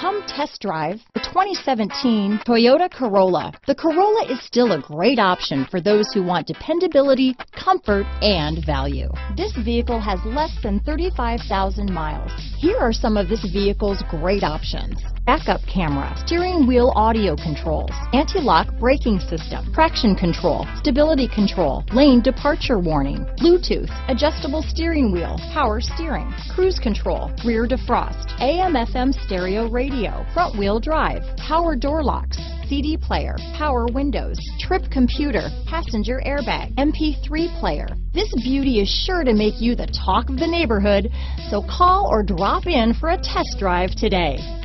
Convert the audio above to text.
Come test drive the 2017 Toyota Corolla. The Corolla is still a great option for those who want dependability, comfort, and value. This vehicle has less than 35,000 miles. Here are some of this vehicle's great options: backup camera, steering wheel audio controls, anti-lock braking system, traction control, stability control, lane departure warning, Bluetooth, adjustable steering wheel, power steering, cruise control, rear defrost, AM/FM stereo radio, front wheel drive, power door locks, CD player, power windows, trip computer, passenger airbag, MP3 player. This beauty is sure to make you the talk of the neighborhood, so call or drop in for a test drive today.